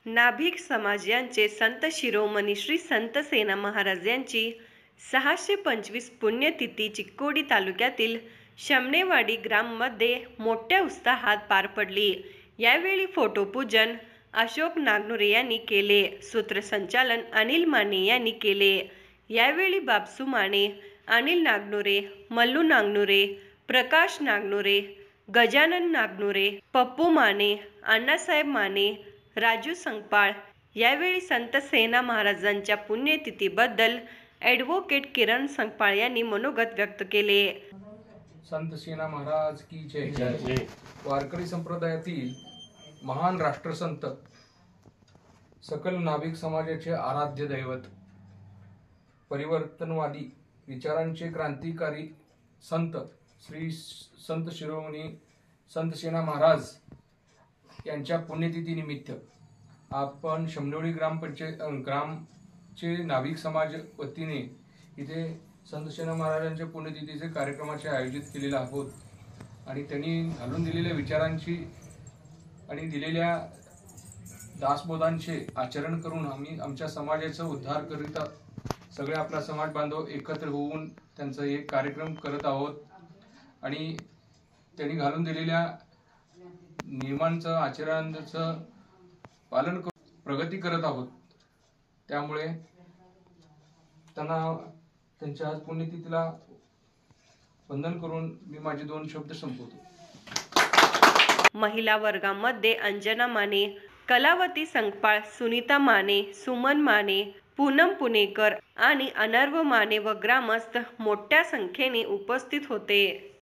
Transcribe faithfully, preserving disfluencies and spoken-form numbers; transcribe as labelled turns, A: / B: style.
A: नाभिक समाज यांचे संत शिरोमणी श्री संत सेना महाराज यांची सहाशे पंचवीस पुण्यतिथी चिक्कोडी तालुक्यातील शमनेवाडी ग्राममध्ये मोठ्या उत्साहात पार पडली। यावेळी फोटोपूजन अशोक नागनोरे यांनी केले, सूत्रसंचालन अनिल माने यांनी केले। यावेळी बापसू माने, अनिल नागनोरे, मल्लू नागनोरे, प्रकाश नागनोरे, गजानन नागनोरे, पप्पू माने, अण्णासाहेब माने, राजू संकपाळ यावेळी संत सेना महाराजांच्या पुण्यतिथीबद्दल ॲडव्होकेट किरण संकपाळ यांनी मनोगत व्यक्त केले।
B: संत सेना महाराज की जय। वारकरी संप्रदायातील महान राष्ट्रसंत, सकल नाभिक समाजाचे आराध्य दैवत, परिवर्तनवादी विचारांचे क्रांतिकारी संत श्री संत शिरोमणी संत सेना महाराज यांच्या पुण्यतिथी निमित्त आपण शमनेवाडी ग्रामपंचायत ग्रामचे नाभिक समाज वतीने इथे संत सेना महाराजांच्या पुण्यतिथीचे कार्यक्रमाचे आयोजित केलेले आहोत आणि त्यांनी घालून दिलेल्या विचारांची आणि दिलेल्या दासबोधांचे आचरण करून आम्ही आमच्या समाजाचा उद्धार करीत सगळे आपला समाज बांधव एकत्र होऊन त्यांचा एक कार्यक्रम करत आहोत आणि त्यांनी घालून दिलेल्या नियमांचं आचरणाचं पालन करून प्रगती करत आहोत। त्यामुळे त्यांना त्यांच्या आज पुण्यतिथीला वंदन करून मी माझे दोन शब्द संपवतो।
A: महिला वर्गामध्ये अंजना माने, कलावती संकपाळ, सुनीता माने, सुमन माने, पूनम पुणेकर आणि अनर्व माने व ग्रामस्थ मोठ्या संख्येने उपस्थित होते।